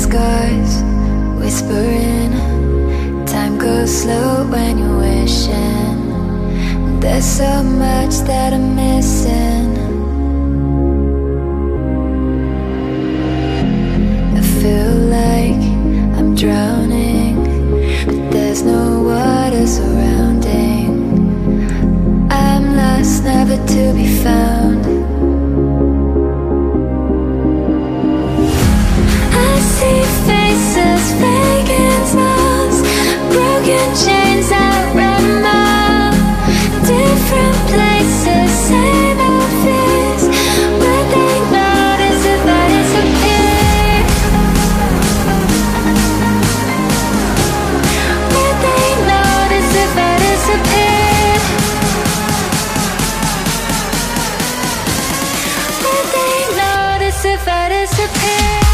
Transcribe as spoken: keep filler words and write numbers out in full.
scars, whispering. Time goes slow when you're wishing. There's so much that I'm missing. I feel like I'm drowning, but there's no water surrounding. I'm lost, never to be found. I see faces, fake and smiles, broken chains that run out. Different places, same old fears. Would they notice if I disappear? Would they notice if I disappear? Would they notice if I disappear?